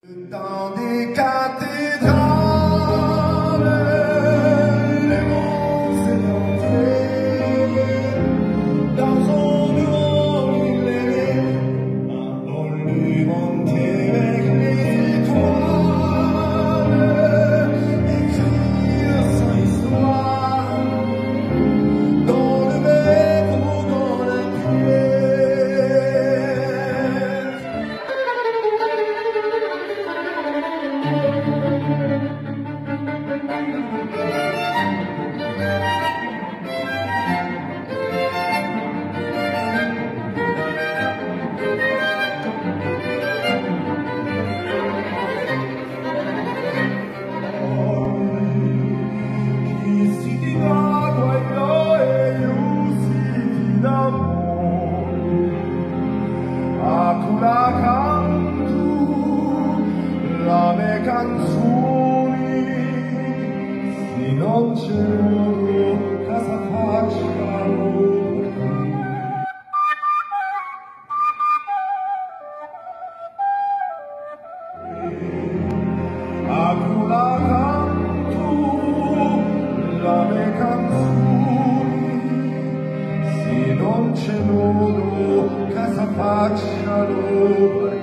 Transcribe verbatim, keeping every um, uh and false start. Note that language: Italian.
Dans des cathédrales, les monts s'élançaient, dans son bureau il aimait, dans lui monter avec les étoiles, écrire son histoire, dans le maître ou dans la pierre. La canto, la mie canzoni, se non c'è modo, cosa facciamo? La canto, la mie canzoni, se non c'è modo, cosa facciano?